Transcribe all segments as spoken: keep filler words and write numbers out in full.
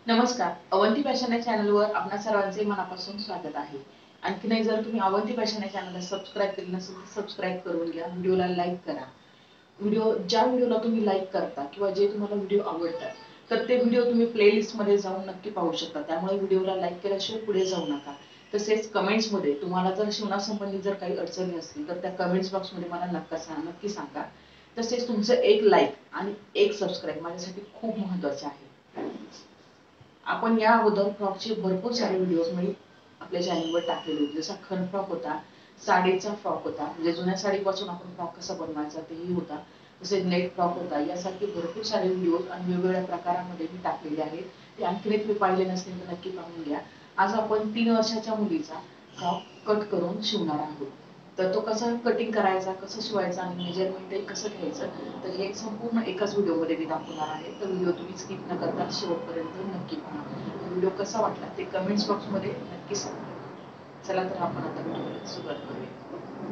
नमस्कार. अवंती फॅशन या चॅनलवर आपणा सर्वांचे मनापासून स्वागत आहे. आणखीनही जर तुम्ही अवंती फॅशन या चॅनलला सबस्क्राईब केले नसेल तर सबस्क्राईब करून घ्या. व्हिडिओला लाईक करा. व्हिडिओ ज्या व्हिडिओला तुम्ही लाईक करता किंवा जे तुम्हाला व्हिडिओ आवडतात तर ते व्हिडिओ तुम्ही प्लेलिस्टमध्ये जाऊन नक्की पाहू शकता. त्यामुळे व्हिडिओला लाईक केल्याशिवाय पुढे जाऊ नका. तसेच कमेंट्समध्ये तुम्हाला जर शिवणासंबंधी जर काही अडचणी असतील तर त्या कमेंट्स बॉक्समध्ये मला नक्की सांगा नक्की सांगा. तसेच तुमचं एक लाईक आणि एक सबस्क्राईब माझ्यासाठी खूप महत्त्वाचे आहे. आपण या अगोदर फ्रॉकचे भरपूर सारे व्हिडिओज मी आपल्या चॅनलवर टाकलेले होते. जसा खण फ्रॉक होता, साडीचा फ्रॉक होता, म्हणजे जुन्या साडीपासून आपण फ्रॉक कसा बनवायचा तेही होता. तसेच नेट फ्रॉक होता. यासारखे भरपूर सारे व्हिडिओज आणि वेगवेगळ्या प्रकारामध्ये मी टाकलेले आहेत. ते आणखीन तुम्ही पाहिले नसतील तर नक्की पाहून घ्या. आज आपण तीन वर्षाच्या मुलीचा फ्रॉक कट करून शिवणार आहोत. तर तो कसा कटिंग करायचा, कसं शिवायचा आणि मेजरमेंटही कसं घ्यायचं तर हे संपूर्ण एकाच व्हिडिओमध्ये मी दाखवणार आहे. तर व्हिडिओ तुम्ही स्किप न करता शेवटपर्यंत नक्की पहा. व्हिडिओ कसा वाटला ते कमेंट्स बॉक्समध्ये नक्की सांगा. चला तर आपण आता व्हिडिओला सुरुवात करूया.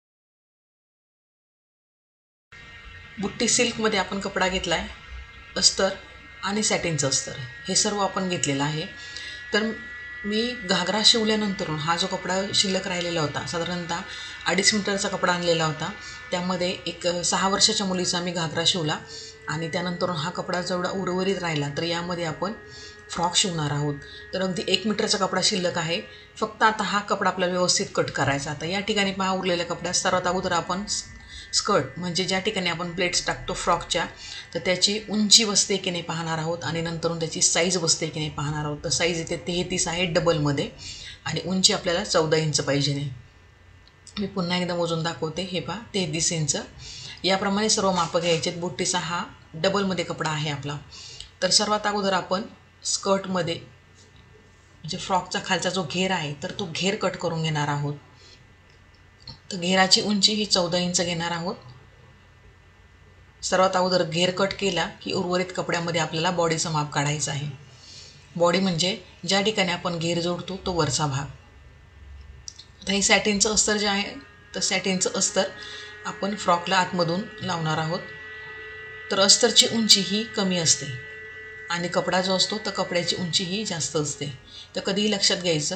बुट्टी सिल्कमध्ये आपण कपडा घेतलाय, अस्तर आणि सॅटिनचं अस्तर हे सर्व आपण घेतलेलं आहे. तर मी घागरा शिवल्यानंतर हा जो कपडा शिल्लक राहिलेला होता, साधारणतः अडीच मीटरचा कपडा आणलेला होता. त्यामध्ये एक सहा वर्षाच्या मुलीचा मी घागरा शिवला आणि त्यानंतर हा कपडा जेवढा उर्वरित राहिला तर यामध्ये आपण फ्रॉक शिवणार आहोत. तर अगदी एक मीटरचा कपडा शिल्लक आहे. फक्त आता हा कपडा आपल्याला व्यवस्थित कट करायचा. आता या ठिकाणी पहा उरलेल्या कपड्यात सर्वात अगोदर आपण स्कर्ट म्हणजे ज्या ठिकाणी आपण प्लेट्स टाकतो फ्रॉकच्या तर त्याची उंची बसते की नाही पाहणार आहोत आणि नंतरून त्याची साईज बसते की नाही पाहणार आहोत. तर साईज इथे तेहतीस आहे डबलमध्ये आणि उंची आपल्याला चौदा इंच पाहिजे नाही. मी पुन्हा एकदा मोजून दाखवते. हे पहा तेहतीस इंच. याप्रमाणे सर्व मापं घ्यायचे. बुट्टीचा हा डबलमध्ये कपडा आहे आपला. तर सर्वात अगोदर आपण स्कर्टमध्ये म्हणजे फ्रॉकचा खालचा जो घेर आहे तर तो घेर कट करून घेणार आहोत. तर घेराची उंची ही चौदा इंच घेणार आहोत. सर्वात अगोदर घेर कट केला की उर्वरित कपड्यामध्ये आपल्याला बॉडीचं माप काढायचं आहे. बॉडी म्हणजे ज्या ठिकाणी आपण घेर जोडतो तो वरचा भाग. आता हे सॅटिनचं अस्तर जे आहे तर सॅटिनचं अस्तर आपण फ्रॉकला आतमधून लावणार आहोत. तर अस्तरची उंची ही कमी असते आणि कपडा जो असतो तर कपड्याची उंची ही जास्त असते. तर कधीही लक्षात घ्यायचं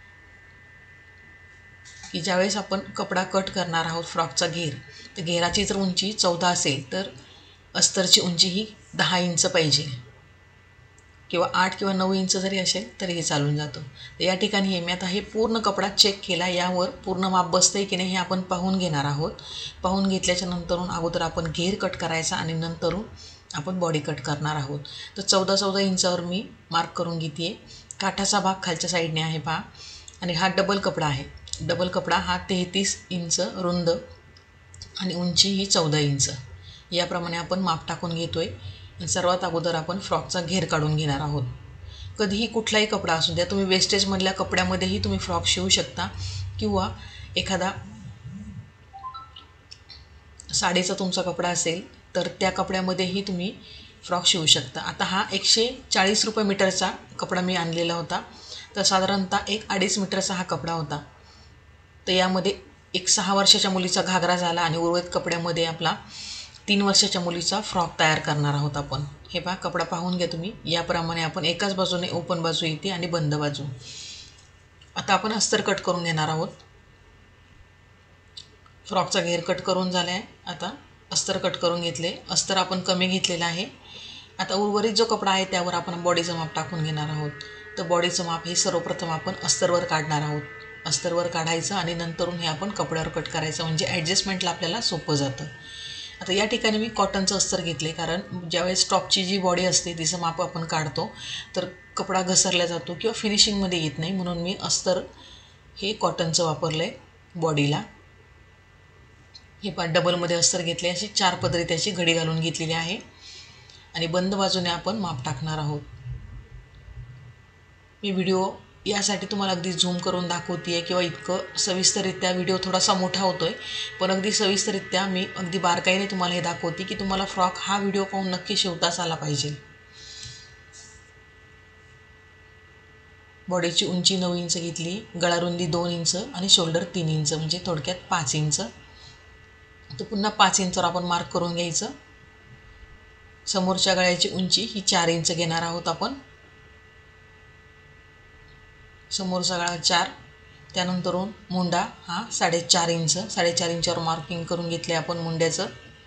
की ज्यावेळेस आपण कपडा कट करणार आहोत फ्रॉकचा घेर तर घेराची जर उंची चौदा असेल तर अस्तरची उंची ही दहा इंच पाहिजे किंवा आठ किंवा नऊ इंच जरी असेल तरीही चालून जातं. तर या ठिकाणी हे मी आता हे पूर्ण कपडा चेक केला. यावर पूर्ण माप बसतं आहे की नाही हे आपण पाहून घेणार आहोत. पाहून घेतल्याच्या नंतरून अगोदर आपण घेर कट करायचा आणि नंतरून आपण बॉडी कट करणार आहोत. तर चौदा चौदा इंचावर मी मार्क करून घेते आहे. काठाचा भाग खालच्या साईडने आहे पहा आणि हा डबल कपडा आहे. डबल कपडा हा तेहतीस इंच रुंद आणि उंची ही चौदा इंच. याप्रमाणे आपण माप टाकून घेतो आहे. सर्वात अगोदर आपण फ्रॉकचा घेर काढून घेणार आहोत. कधीही कुठलाही कपडा असू द्या, तुम्ही वेस्टेजमधल्या कपड्यामध्येही तुम्ही फ्रॉक शिवू शकता किंवा एखादा साडीचा तुमचा कपडा असेल तर त्या कपड्यामध्येही तुम्ही फ्रॉक शिवू शकता. आता हा एकशे चाळीस रुपये मीटरचा कपडा मी आणलेला होता. तर साधारणतः एक अडीच मीटरचा हा कपडा होता. तर यामध्ये एक सहा वर्षाच्या मुलीचा घागरा झाला आणि उर्वरित कपड्यामध्ये आपला तीन वर्षाच्या मुलीचा फ्रॉक तयार करणार आहोत आपण. हे पहा कपडा पाहून घ्या तुम्ही. याप्रमाणे आपण एकाच बाजूने ओपन बाजू येते आणि बंद बाजू. आता आपण अस्तर कट करून घेणार आहोत. फ्रॉकचा घेर कट करून झाला आहे. आता अस्तर कट करून घेतले. अस्तर आपण कमी घेतलेलं आहे. आता उर्वरित जो कपडा आहे त्यावर आपण बॉडीचं माप टाकून घेणार आहोत. तर बॉडीचं माप हे सर्वप्रथम आपण अस्तरवर काढणार आहोत. अस्तरवर काढायचं आणि नंतरून हे आपण कपड्यावर कट करायचं म्हणजे ॲडजस्टमेंटला आपल्याला सोपं जातं. आता या ठिकाणी मी कॉटनचं अस्तर घेतले कारण ज्यावेळेस टॉपची जी बॉडी असते तिचं माप आपण काढतो तर कपडा घसरला जातो किंवा फिनिशिंगमध्ये येत नाही, म्हणून मी अस्तर हे कॉटनचं वापरलं आहे बॉडीला. हे पण डबलमध्ये अस्तर घेतले. अशी चार पदरी त्याची घडी घालून घेतलेली आहे आणि बंद बाजूने आपण माप टाकणार आहोत. मी व्हिडिओ यासाठी तुम्हाला अगदी झूम करून दाखवते आहे किंवा इतकं सविस्तररित्या व्हिडिओ थोडासा मोठा होतो आहे पण अगदी सविस्तररित्या मी अगदी बारकाईने तुम्हाला हे दाखवते की तुम्हाला फ्रॉक हा व्हिडिओ पाहून नक्की शिवताच आला पाहिजे. बॉडीची उंची नऊ इंच घेतली, गळारुंदी दोन इंच आणि शोल्डर तीन इंच म्हणजे थोडक्यात पाच इंच. तर पुन्हा पाच इंचावर आपण मार्क करून घ्यायचं. समोरच्या गळ्याची उंची ही चार इंच घेणार आहोत आपण. समोरचा गळा चार, त्यानंतरून मुंडा हा साडेचार इंच, साडेचार इंचावर मार्किंग करून घेतले आपण मुंड्याचं.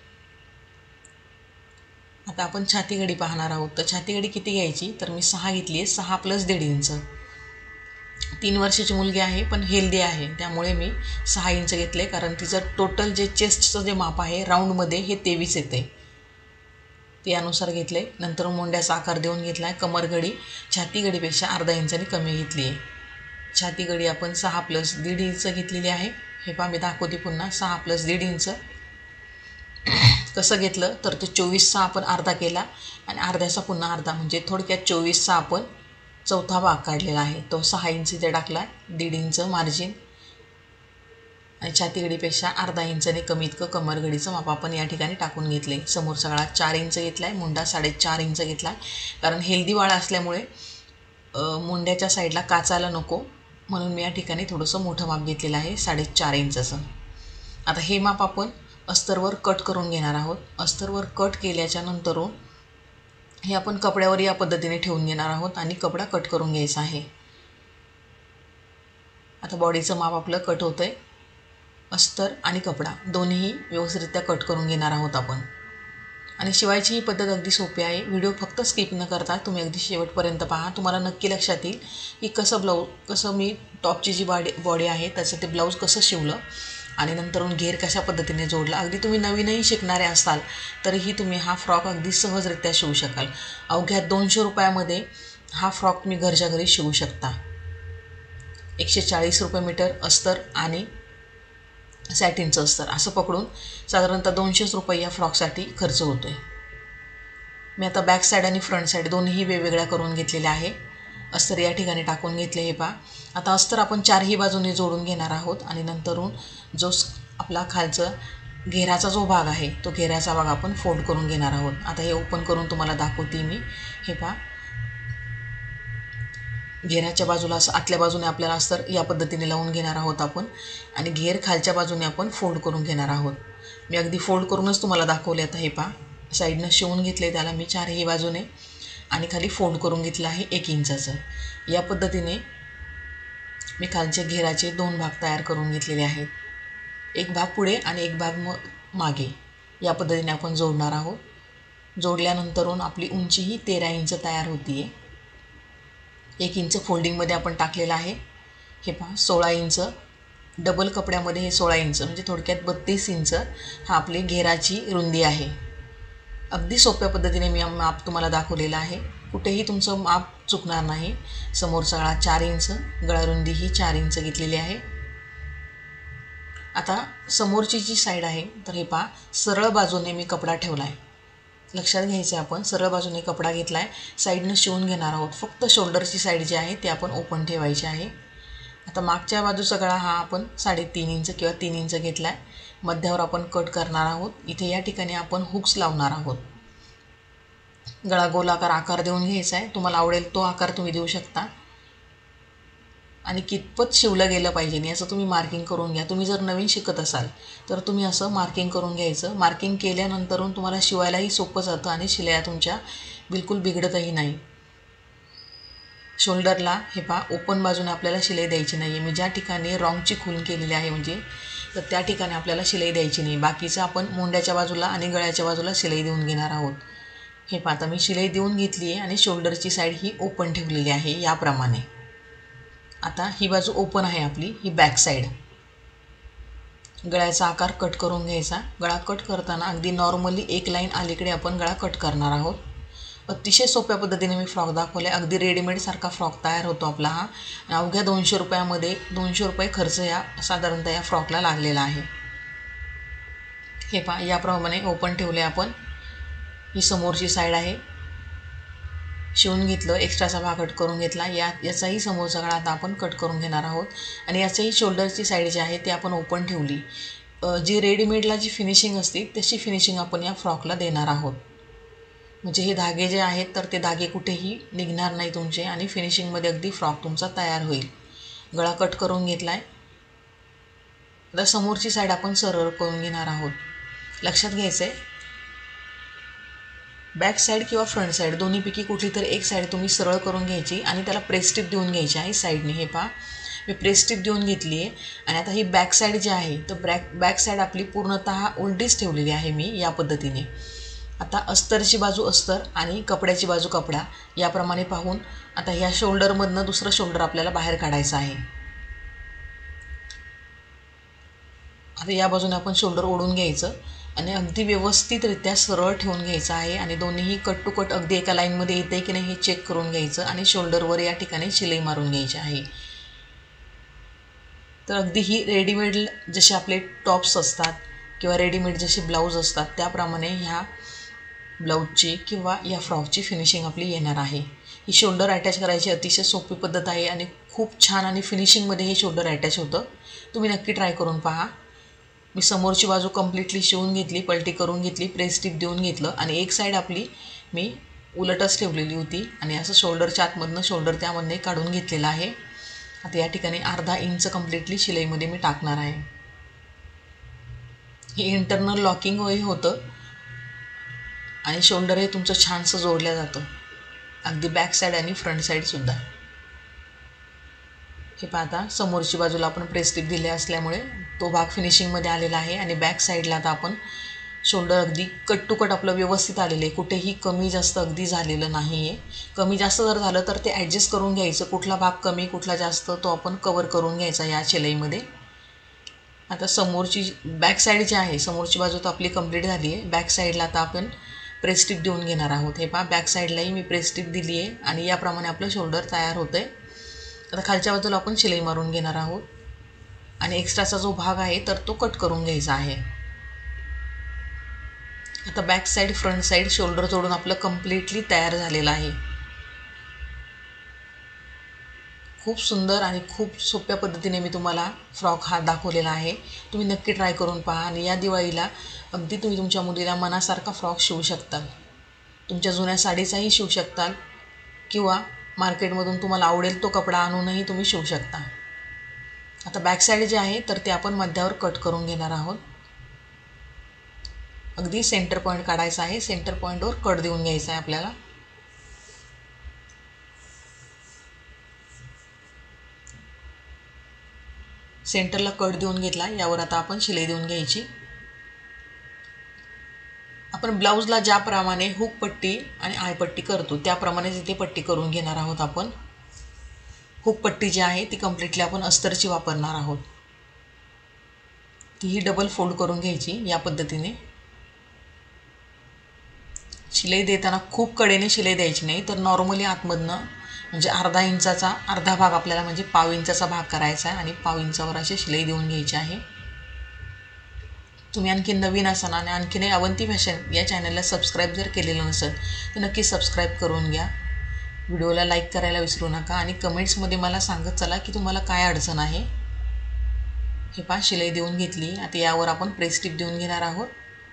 आता आपण छातीगडी पाहणार आहोत. तर छातीगडी किती घ्यायची, तर मी सहा घेतली आहे. सहा प्लस दीड इंच. तीन वर्षाची मुलगी आहे पण हेल्दी आहे, त्यामुळे मी सहा इंच घेतले, कारण तिचं टोटल जे चेस्टचं जे माप आहे राऊंडमध्ये हे तेवीस येते, त्यानुसार घेतले. नंतर मुंड्याचा आकार देऊन घेतला आहे. कमरगडी छातीगडीपेक्षा अर्धा इंचाने कमी घेतली आहे. छातीगडी आपण सहा प्लस दीड इंच घेतलेली आहे. हे पहा मी दाखवते पुन्हा. सहा प्लस दीड इंच कसं घेतलं, तर तो चोवीसचा आपण अर्धा केला आणि अर्ध्याचा पुन्हा अर्धा, म्हणजे थोडक्यात चोवीसचा आपण चौथा भाग काढलेला आहे. तो सहा इंच इथे टाकला, दीड इंच मार्जिन, आणि छातीगडीपेक्षा अर्धा इंचाने कमी इतकं कमरगडीचं माप आपण या ठिकाणी टाकून घेतले. समोरचा गळा चार इंच घेतला आहे, मुंडा साडेचार इंच घेतला आहे, कारण हेल्दी बाळ असल्यामुळे मुंड्याच्या साईडला काचायला नको, म्हणून मी या ठिकाणी थोडंसं मोठं माप घेतलेलं आहे साडेचार इंचचं. आता हे माप आपण अस्तरवर कट करून घेणार आहोत. अस्तरवर कट केल्याच्या नंतरून हे आपण कपड्यावर या पद्धतीने ठेवून घेणार आहोत आणि कपडा कट करून घ्यायचा आहे. आता बॉडीचं माप आपलं कट होतं आहे. अस्तर आणि कपडा दोन्ही व्यवस्थितरित्या कट करून घेणार आहोत आपण. आणि शिवायची ही पद्धत अगदी सोपी आहे. व्हिडिओ फक्त स्किप न करता तुम्ही अगदी शेवटपर्यंत पहा. तुम्हाला नक्की लक्षात येईल की कसं ब्लाऊज कसं मी टॉपची जी बॉडी बॉडी आहे त्याचं ते ब्लाऊज कसं शिवलं आणि नंतरून घेर कशा पद्धतीने जोडला. अगदी तुम्ही नवीनही शिकणारे असाल तरीही तुम्ही हा फ्रॉक अगदी सहजरित्या शिवू शकाल. अवघ्या दोनशे रुपयामध्ये हा फ्रॉक मी घरच्या घरी शिवू शकता. एकशे चाळीस रुपये मीटर अस्तर आणि सॅटिनचं अस्तर असं पकडून साधारणतः दोनशेच रुपये या फ्रॉकसाठी खर्च होतो आहे. मी आता बॅक साईड आणि फ्रंट साईड दोन्ही वेगवेगळ्या करून घेतलेल्या आहे. अस्तर या ठिकाणी टाकून घेतले. हे पहा, आता अस्तर आपण चारही बाजूने जोडून घेणार आहोत आणि नंतरून जो आपला खालचं घेराचा जो भाग आहे तो घेराचा भाग आपण फोल्ड करून घेणार आहोत. आता हे ओपन करून तुम्हाला दाखवते मी. हे पहा, घेराच्या बाजूला असं आतल्या बाजूने आपल्याला अस्तर या पद्धतीने लावून घेणार आहोत आपण, आणि घेर खालच्या बाजूने आपण फोल्ड करून घेणार आहोत. मी अगदी फोल्ड करूनच तुम्हाला दाखवले. आता हे पहा, साईडनं शिवून घेतले त्याला मी चारही बाजूने आणि खाली फोल्ड करून घेतलं आहे एक इंचाचं. या पद्धतीने मी खालच्या घेराचे दोन भाग तयार करून घेतलेले आहेत. एक भाग पुढे आणि एक भाग म मागे या पद्धतीने आपण जोडणार आहोत. जोडल्यानंतरून आपली उंचीही तेरा इंच तयार होती आहे. एक इंच फोल्डिंगमध्ये आपण टाकलेलं आहे. हे पहा, सोळा इंच डबल कपड्यामध्ये हे सोळा इंच म्हणजे थोडक्यात बत्तीस इंच हा आपली घेराची रुंदी आहे. अगदी सोप्या पद्धतीने मी माप तुम्हाला दाखवलेलं आहे. कुठेही तुमचं माप चुकणार नाही. समोरचा गळा चार इंच, गळारुंदी ही चार इंच घेतलेली आहे. आता समोरची जी साईड आहे तर हे पहा, सरळ बाजूने मी कपडा ठेवला आहे. लक्षात घ्यायचं आहे, आपण सरळ बाजूने कपडा घेतला आहे. साईडनं शिवून घेणार आहोत. फक्त शोल्डरची साईड जी आहे ती आपण ओपन ठेवायची आहे. आता मागच्या बाजूचा गळा हा आपण साडेतीन इंच किंवा तीन इंच घेतला आहे. मध्यावर आपण कट करणार आहोत. इथे या ठिकाणी आपण हुक्स लावणार आहोत. गळा गोलाकार आकार देऊन घ्यायचा आहे. तुम्हाला आवडेल तो आकार तुम्ही देऊ शकता. आणि कितपत शिवलं गेलं पाहिजे याचं तुम्ही मार्किंग करून घ्या. तुम्ही जर नवीन शिकत असाल तर तुम्ही असं मार्किंग करून घ्यायचं. मार्किंग केल्यानंतरून तुम्हाला शिवायलाही सोपं जातं आणि शिलाया तुमच्या बिलकुल बिघडतही नाही. शोल्डरला हे पहा, ओपन बाजूने आपल्याला शिलाई द्यायची नाही आहे. मी ज्या ठिकाणी रॉंगची खून केलेली आहे म्हणजे तर त्या ठिकाणी आपल्याला शिलाई द्यायची नाही. बाकीचं आपण मुंड्याच्या बाजूला आणि गळ्याच्या बाजूला शिलाई देऊन घेणार आहोत. हे पहा, आता मी शिलाई देऊन घेतली आहे आणि शोल्डरची साईड ही ओपन ठेवलेली आहे याप्रमाणे. आता ही बाजू ओपन आहे आपली, ही बॅक साईड. गळ्याचा आकार कट करून घ्यायचा. गळा कट करताना अगदी नॉर्मली एक लाईन अलीकडे आपण गळा कट करणार आहोत. अतिशय सोप्या पद्धतीने मी फ्रॉक दाखवले. अगदी रेडीमेडसारखा फ्रॉक तयार होतो आपला हा. आणि अवघ्या दोनशे रुपयामध्ये दोनशे रुपये खर्च या साधारणतः या फ्रॉकला लागलेला आहे. हे पहा, याप्रमाणे ओपन ठेवले आपण. ही समोरची साईड आहे. शिवून घेतलं, एक्स्ट्राचा भाग कट करून घेतला. या याचाही समोरचा गळा आता आपण कट करून घेणार आहोत. आणि याचाही शोल्डरची साईड जी आहे ती आपण ओपन ठेवली. जी रेडीमेडला जी फिनिशिंग असते तशी फिनिशिंग आपण या फ्रॉकला देणार आहोत. म्हणजे हे धागे जे आहेत तर ते धागे कुठेही निघणार नाही तुमचे आणि फिनिशिंगमध्ये अगदी फ्रॉक तुमचा तयार होईल. गळा कट करून घेतला आहे. आता समोरची साईड आपण सरळ करून घेणार आहोत. लक्षात घ्यायचं आहे, बॅक साईड किंवा फ्रंट साईड दोन्हीपैकी कुठली तर एक साईड तुम्ही सरळ करून घ्यायची आणि त्याला प्रेस टिप देऊन घ्यायची आहे साईडने. हे पहा मी प्रेस टिप देऊन घेतली आहे आणि आता ही बॅक साईड जी आहे तर बॅक बॅक साईड आपली पूर्णतः उलटीच ठेवलेली आहे मी या पद्धतीने. आता अस्तरची बाजू अस्तर आणि कपड्याची बाजू कपडा याप्रमाणे पाहून आता ह्या शोल्डरमधनं दुसरं शोल्डर आपल्याला बाहेर काढायचं आहे. आता या बाजूने आपण शोल्डर ओढून घ्यायचं आणि अगदी व्यवस्थितरित्या सरळ ठेवून घ्यायचं आहे आणि दोन्हीही कट टू कट अगदी एका लाईनमध्ये येते की नाही हे चेक करून घ्यायचं आणि शोल्डरवर या ठिकाणी शिलाई मारून घ्यायची आहे. तर अगदी ही रेडीमेड जसे आपले टॉप्स असतात किंवा रेडीमेड जसे ब्लाऊज असतात त्याप्रमाणे ह्या ब्लाऊजची किंवा या फ्रॉकची फिनिशिंग आपली येणार आहे. ही शोल्डर अटॅच करायची अतिशय सोपी पद्धत आहे आणि खूप छान आणि फिनिशिंगमध्ये हे शोल्डर अटॅच होतं. तुम्ही नक्की ट्राय करून पहा. मी समोरची बाजू कम्प्लिटली शिवून घेतली, पलटी करून घेतली, प्रेस टिप देऊन घेतलं आणि एक साईड आपली मी उलटच ठेवलेली होती आणि असं शोल्डरच्या आतमधनं शोल्डर त्यामध्ये काढून घेतलेला आहे. आता या ठिकाणी अर्धा इंच कम्प्लिटली शिलाईमध्ये मी टाकणार आहे. हे इंटरनल लॉकिंग होई होतं आणि शोल्डर हे तुमचं छानसं जोडलं जातं अगदी बॅक साईड आणि फ्रंट साईडसुद्धा. हे पाहता समोरची बाजूला आपण प्रेस टिप दिले असल्यामुळे तो भाग फिनिशिंगमध्ये आलेला आहे आणि बॅक साईडला आता आपण शोल्डर अगदी कट टू कट आपलं व्यवस्थित आलेलं आहे. कुठेही कमी जास्त अगदी झालेलं नाही आहे. कमी जास्त जर झालं तर ते ॲडजस्ट करून घ्यायचं. कुठला भाग कमी कुठला जास्त तो आपण कवर करून घ्यायचा या शिलाईमध्ये. आता समोरची बॅक साईड जी आहे समोरची बाजू तर आपली कंप्लीट झाली आहे. बॅक साईडला आता आपण प्रेस टिप देऊन घेणार आहोत. हे पहा बॅक साईडलाही मी प्रेस टिप दिली आहे आणि याप्रमाणे आपलं शोल्डर तयार होतं आहे. आता खालच्या बाजूला आपण शिलाई मारून घेणार आहोत आणि एक्स्ट्राचा जो भाग आहे तर तो कट करून घ्यायचा आहे. आता back side front side shoulder जोडून आपलं कम्प्लिटली तयार झालेलं आहे. खूप सुंदर आणि खूप सोप्या पद्धतीने मी तुम्हाला फ्रॉक हा दाखवलेला आहे. तुम्ही नक्की ट्राय करून पहा आणि या दिवाळीला अगदी तुम्ही तुमच्या मुलीला मनासारखा फ्रॉक शिवू शकताल. तुमच्या जुन्या साडीचाही शिवू शकताल किंवा मार्केटमधून तुम्हाला आवडेल तो कपडा आणूनही तुम्ही शिवू शकता. आता बॅक साईड जे आहे तर ते आपण मध्यावर कट करून घेणार आहोत. अगदी सेंटर पॉईंट काढायचा आहे. सेंटर पॉईंटवर कट देऊन घ्यायचा आहे आपल्याला. सेंटरला कट देऊन घेतला. यावर आता आपण शिलाई देऊन घ्यायची. आपण ब्लाऊजला ज्याप्रमाणे हुक पट्टी आणि आयपट्टी करतो त्याप्रमाणेच इथे पट्टी करून घेणार आहोत आपण. हुक पट्टी जी आहे ती कम्प्लिटली आपण अस्तरची वापरणार आहोत. तीही डबल फोल्ड करून घ्यायची या पद्धतीने. शिलाई देताना खूप कडेने शिलाई द्यायची नाही तर नॉर्मली आतमधनं म्हणजे अर्धा इंचाचा अर्धा भाग आपल्याला म्हणजे पाव इंचाचा भाग करायचा आहे आणि पाव इंचावर अशी शिलाई देऊन घ्यायची आहे. तुम्ही आणखी नवीन असाल आणि आणखीन अवंती फॅशन या चॅनलला सबस्क्राईब जर केलेलं नसेल तर नक्की सबस्क्राईब करून घ्या. व्हिडिओला लाईक करायला विसरू नका आणि कमेंट्समध्ये मला सांगत चला की तुम्हाला काय अडचण आहे. हे पहा शिलाई देऊन घेतली. आता यावर आपण प्रेस टिप देऊन घेणार आहोत.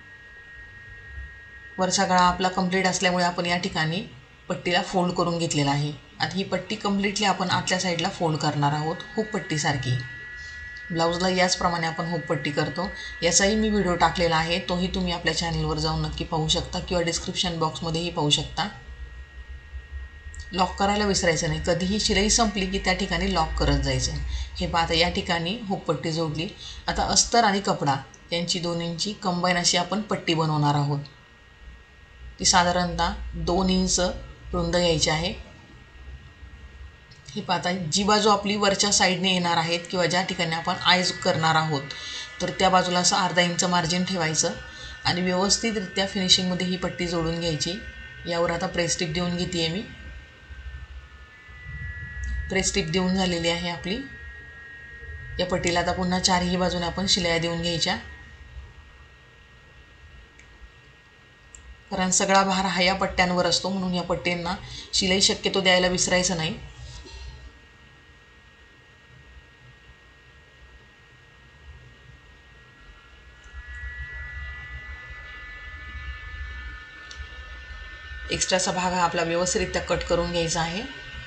वरचा गळा आपला कंप्लीट असल्यामुळे आपण या ठिकाणी पट्टीला फोल्ड करून घेतलेला आहे. आता ही पट्टी कम्प्लिटली आपण आतल्या साईडला फोल्ड करणार आहोत हुक पट्टीसारखी. ब्लाऊजला याचप्रमाणे आपण हुक पट्टी करतो. याचाही मी व्हिडिओ टाकलेला आहे. तोही तुम्ही आपल्या चॅनलवर जाऊन नक्की पाहू शकता किंवा डिस्क्रिप्शन बॉक्समध्येही पाहू शकता. लॉक करायला विसरायचं नाही. कधीही शिलाई संपली की त्या ठिकाणी लॉक करत जायचं. हे पहा आता या ठिकाणी हुक पट्टी जोडली. आता अस्तर आणि कपडा यांची दोन्हींची कंबाईन अशी आपण पट्टी बनवणार आहोत. ती साधारणतः दोन इंच रुंद घ्यायची आहे. हे पाहता जी बाजू आपली वरच्या साईडने येणार आहेत किंवा ज्या ठिकाणी आपण आयज करणार आहोत तर त्या बाजूला असं अर्धा इंच मार्जिन ठेवायचं आणि व्यवस्थितरित्या फिनिशिंगमध्ये ही पट्टी जोडून घ्यायची. यावर आता प्रेस टिप देऊन घेते आहे मी. प्रेस टिप देऊन झालेली आहे आपली. या पट्टीला आता पुन्हा चारही बाजूने आपण शिलाया देऊन घ्यायच्या. कारण सगळा भार हा या पट्ट्यांवर असतो म्हणून या पट्ट्यांना शिलाई शक्यतो द्यायला विसरायचं नाही. एक्स्ट्राचा भाग हा आपला व्यवस्थितरित्या कट करून घ्यायचा आहे.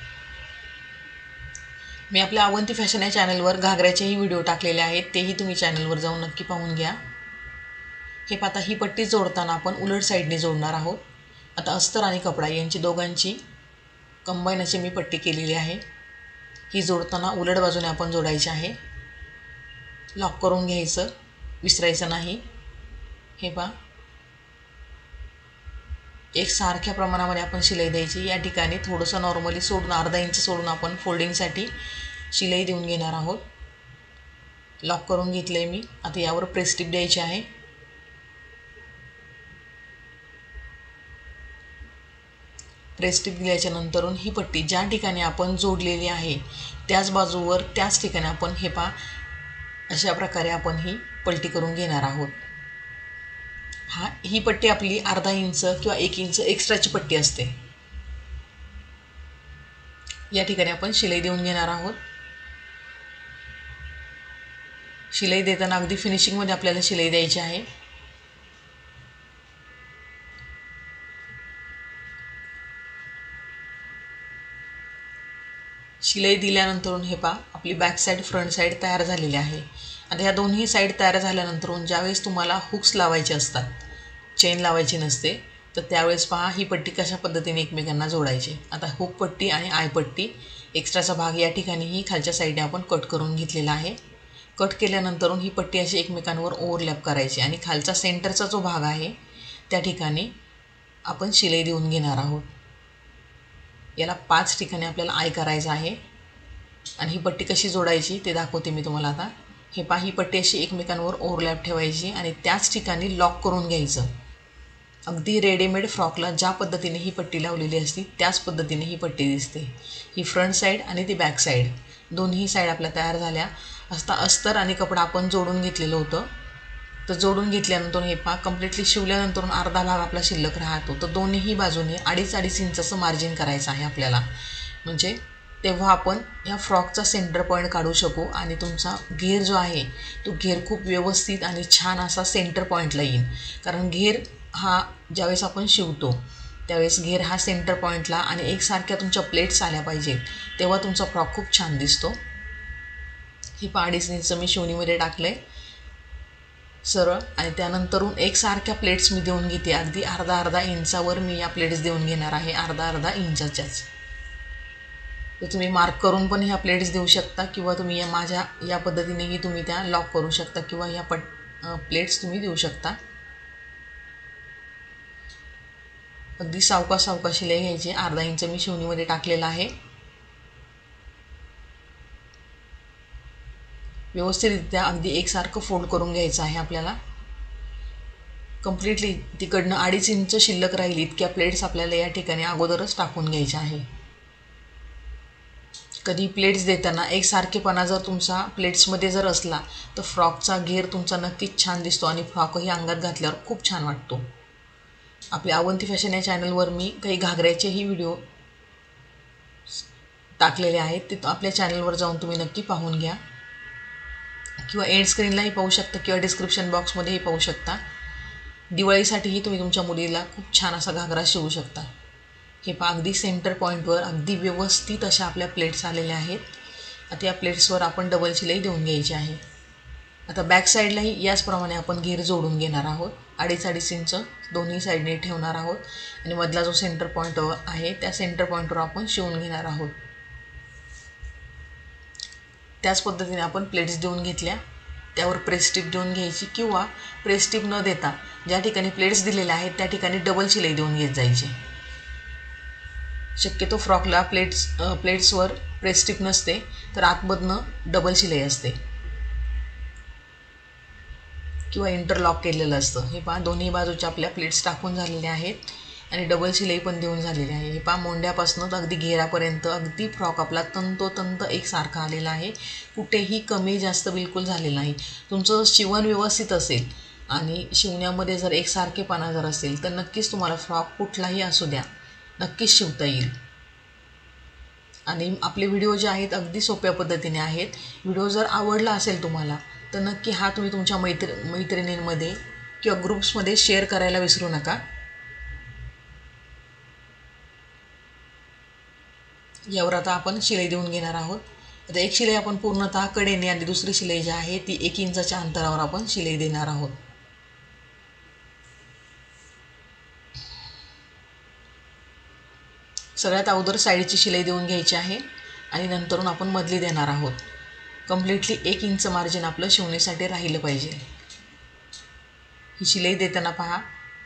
मी आपल्या अवंती फॅशन या चॅनलवर घागऱ्याचेही व्हिडिओ टाकलेले आहेत. तेही तुम्ही चॅनलवर जाऊन नक्की पाहून घ्या. हे पाहता ही पट्टी जोडताना आपण उलट साईडने जोडणार आहोत. आता अस्तर आणि कपडा यांची दोघांची कंबाईन अशी मी पट्टी केलेली आहे. ही जोडताना उलट बाजूने आपण जोडायची आहे. लॉक करून घ्यायचं, विसरायचं नाही. हे पहा, एक सारख्या प्रमाणामध्ये आपण शिलाई द्यायची. या ठिकाणी थोडंसं नॉर्मली सोडून अर्धा इंच सोडून आपण फोल्डिंगसाठी शिलाई देऊन घेणार आहोत. लॉक करून घेतलं आहे मी. आता यावर प्रेस टिप द्यायची आहे. प्रेस टिप दिल्याच्या नंतरून ही पट्टी ज्या ठिकाणी आपण जोडलेली आहे त्याच बाजूवर त्याच ठिकाणी आपण हे पहा अशा प्रकारे आपण ही पलटी करून घेणार आहोत. हा ही पट्टी आपली अर्धा इंच किंवा एक इंच एक्स्ट्राची पट्टी असते. या ठिकाणी आपण शिलाई देऊन घेणार आहोत. शिलाई देताना अगदी फिनिशिंगमध्ये आपल्याला शिलाई द्यायची आहे. शिलाई दिल्यानंतर हे पहा आपली बॅक साईड फ्रंट साईड तयार झालेली आहे. आता ह्या दोन्ही साईड तयार झाल्यानंतर ज्यावेळेस तुम्हाला हुक्स लावायचे असतात, चेन लावायची नसते, तर त्यावेळेस पहा ही पट्टी कशा पद्धतीने एकमेकांना जोडायची. आता हुक पट्टी आणि आय पट्टी एक्स्ट्राचा भाग या ठिकाणी ही खालच्या साईडने आपण कट करून घेतलेला आहे. कट केल्यानंतर ही पट्टी अशी एकमेकांवर ओव्हरलॅप करायची आणि खालचा सेंटरचा जो भाग आहे त्या ठिकाणी आपण शिलाई देऊन घेणार आहोत. याला पाच ठिकाणी आपल्याला आय करायचं आहे आणि ही पट्टी कशी जोडायची ते दाखवते मी तुम्हाला. आता हे पहा, ही पट्टी अशी एकमेकांवर ओव्हरलॅप ठेवायची आणि त्याच ठिकाणी लॉक करून घ्यायचं. अगदी रेडीमेड फ्रॉकला ज्या पद्धतीने ही पट्टी लावलेली असते त्याच पद्धतीने ही पट्टी दिसते. ही फ्रंट साईड आणि ती बॅक साईड दोन्ही साईड आपल्या तयार झाल्या. असता अस्तर आणि कपडा आपण जोडून घेतलेलं होतं. तर जोडून घेतल्यानंतर हे पहा कम्प्लिटली शिवल्यानंतर अर्धा भाग आपला शिल्लक राहतो. तर दोन्ही बाजूने अडीच अडीच इंचाचं मार्जिन करायचं आहे आपल्याला. म्हणजे तेव्हा आपण या फ्रॉकचा सेंटर पॉईंट काढू शकू आणि तुमचा घेर जो आहे तो घेर खूप व्यवस्थित आणि छान असा सेंटर पॉईंटला येईल. कारण घेर हा ज्यावेळेस आपण शिवतो त्यावेळेस घेर हा सेंटर पॉईंटला आणि एकसारख्या तुमच्या प्लेट्स आल्या पाहिजेत, तेव्हा तुमचा फ्रॉक खूप छान दिसतो. ही पहा अडीच इंच मी शिवणीमध्ये टाकलं आहे सरळ आणि त्यानंतरून एकसारख्या प्लेट्स मी देऊन घेते. अगदी अर्धा अर्धा इंचावर मी या प्लेट्स देऊन घेणार आहे, अर्धा अर्धा इंचाच्याच. तर तुम्ही मार्क करून पण ह्या प्लेट्स देऊ शकता किंवा तुम्ही या माझ्या या पद्धतीनेही तुम्ही त्या लॉक करू शकता किंवा ह्या पट प्लेट्स तुम्ही देऊ शकता. अगदी सावकाश सावकाश शिलाई घ्यायची. अर्धा इंच मी शिवणीमध्ये टाकलेला आहे. व्यवस्थितरित्या अगदी एकसारखं फोल्ड करून घ्यायचं आहे आपल्याला. कम्प्लिटली तिकडनं अडीच इंच शिल्लक राहील इतक्या प्लेट्स आपल्याला या ठिकाणी अगोदरच टाकून घ्यायच्या आहे. कधी प्लेट्स देताना एकसारखेपणा जर तुमचा प्लेट्समध्ये जर असला तर फ्रॉकचा घेर तुमचा नक्कीच छान दिसतो आणि फ्रॉकही अंगात घातल्यावर खूप छान वाटतो. आपल्या अवंती फॅशन या चॅनलवर मी काही घागऱ्याचेही व्हिडिओ टाकलेले आहेत, ते आपल्या चॅनलवर जाऊन तुम्ही नक्की पाहून घ्या किंवा एंड स्क्रीनलाही पाहू शकता किंवा डिस्क्रिप्शन बॉक्समध्येही पाहू शकता. दिवाळीसाठीही तुम्ही तुमच्या मुलीला खूप छान असा घागरा शिवू शकता. हे पहा अगदी सेंटर पॉईंटवर अगदी व्यवस्थित अशा आपल्या प्लेट्स आलेल्या आहेत. आता या प्लेट्सवर आपण डबल शिलाई देऊन घ्यायची आहे. आता बॅक साईडलाही याचप्रमाणे आपण घेर जोडून घेणार आहोत. अडीच अडीच इंच दोन्ही साईडने ठेवणार आहोत आणि मधला जो सेंटर पॉईंट आहे त्या सेंटर पॉईंटवर आपण शिवून घेणार आहोत. त्याच पद्धतीने आपण प्लेट्स देऊन घेतल्या, त्यावर प्रेस टिप देऊन घ्यायची किंवा प्रेस टिप न देता ज्या ठिकाणी प्लेट्स दिलेल्या आहेत त्या ठिकाणी डबल शिलाई देऊन घेत जायची. शक्यतो फ्रॉकला प्लेट्स प्लेट्सवर प्रेस टिप नसते तर आतमधनं डबल शिलाई असते किंवा इंटरलॉक केलेलं असतं. हे पहा दोन्ही बाजूच्या आपल्या प्लेट्स टाकून झालेल्या आहेत आणि डबल शिलाई पण देऊन झालेली आहे. हे पहा मोंड्यापासून अगदी घेरापर्यंत अगदी फ्रॉक आपला तंतोतंत एकसारखा आलेला आहे. कुठेही कमी जास्त बिलकुल झालेलं नाही. तुमचं शिवण व्यवस्थित असेल आणि शिवण्यामध्ये जर एकसारखेपणा जर असेल तर नक्कीच तुम्हाला फ्रॉक कुठलाही असू द्या नक्कीच शिवता येईल. आणि आपले व्हिडिओ जे आहेत अगदी सोप्या पद्धतीने आहेत. व्हिडिओ जर आवडला असेल तुम्हाला तर नक्की हा तुम्ही तुमच्या मैत्री मैत्रिणींमध्ये किंवा ग्रुप्समध्ये शेअर करायला विसरू नका. यावर आता आपण शिलाई देऊन घेणार आहोत. आता एक शिलाई आपण पूर्णतः कडेने आणि दुसरी शिलाई जी आहे ती एक इंचाच्या अंतरावर आपण शिलाई देणार आहोत. सगळ्यात अगोदर साईडची शिलाई देऊन घ्यायची आहे आणि नंतरून आपण मधली देणार आहोत. कम्प्लिटली एक इंच मार्जिन आपलं शिवणीसाठी राहिलं पाहिजे. ही शिलाई देताना पहा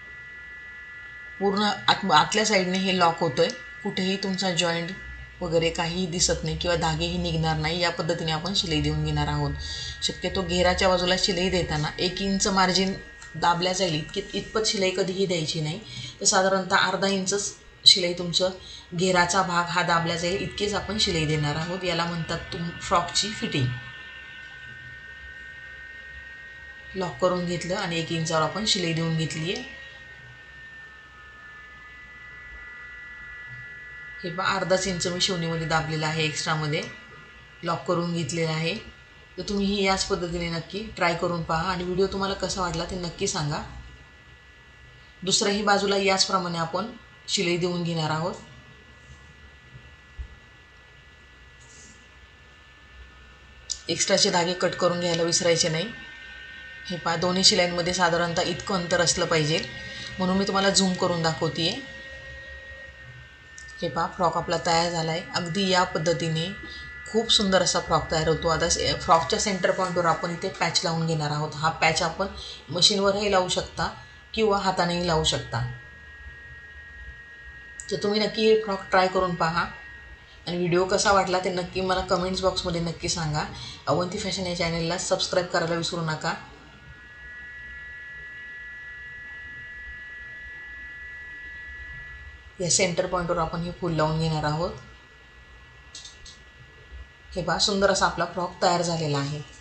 पूर्ण आत आतल्या साईडने हे लॉक होतं आहे. कुठेही तुमचा जॉईंट वगैरे काहीही दिसत नाही किंवा धागेही निघणार नाही. या पद्धतीने आपण शिलाई देऊन घेणार आहोत. शक्यतो घेराच्या बाजूला शिलाई देताना एक इंच मार्जिन दाबल्या जाईल इतकी इतपत शिलाई कधीही द्यायची नाही. तर साधारणतः अर्धा इंचच शिलाई तुमचं घेराचा भाग हा दाबल्या जाईल इतकीच आपण शिलाई देणार आहोत. याला म्हणतात तुम फ्रॉकची फिटिंग. लॉक करून घेतलं आणि एक इंचावर आपण शिलाई देऊन घेतली आहे. हे पहा अर्धाच इंच मी शिवणीमध्ये दाबलेलं आहे एक्स्ट्रामध्ये. लॉक करून घेतलेलं आहे. तर तुम्हीही याच पद्धतीने नक्की ट्राय करून पहा आणि व्हिडिओ तुम्हाला कसा वाटला ते नक्की सांगा. दुसऱ्याही बाजूला याचप्रमाणे आपण शिलाई देऊन घेणार आहोत. एक्स्ट्राचे धागे कट करून घ्यायला विसरायचे नाही. हे पहा दोन्ही शिलाईंमध्ये साधारणतः इतकं अंतर असलं पाहिजे म्हणून मी तुम्हाला झूम करून दाखवते आहे. हे पहा फ्रॉक आपला तयार झाला आहे. अगदी या पद्धतीने खूप सुंदर असा फ्रॉक तयार होतो. आता फ्रॉकच्या सेंटर पॉईंटवर आपण इथे पॅच लावून घेणार आहोत. हा पॅच आपण मशीनवरही लावू शकता किंवा हातानेही लावू शकता. तर तुम्ही नक्की हे फ्रॉक ट्राय करून पहा आणि व्हिडिओ कसा वाटला ते नक्की मला कमेंट्स बॉक्समध्ये नक्की सांगा. अवंती फॅशन या चॅनलला सबस्क्राईब करायला विसरू नका. या सेंटर पॉईंटवर आपण हे फूल लावून घेणार आहोत. हे पहा सुंदर असा आपला फ्रॉक तयार झालेला आहे.